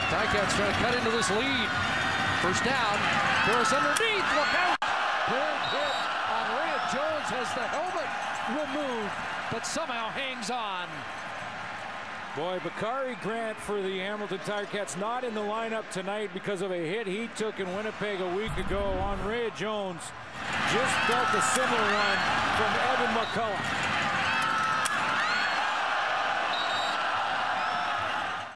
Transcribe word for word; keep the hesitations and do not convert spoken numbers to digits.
Ticats trying to cut into this lead. First down. Harris underneath. Look out. Big hit. Onrea Jones has the helmet removed, but somehow hangs on. Boy, Bakari Grant for the Hamilton Ticats not in the lineup tonight because of a hit he took in Winnipeg a week ago. Onrea Jones just felt a similar one from Evan McCollough.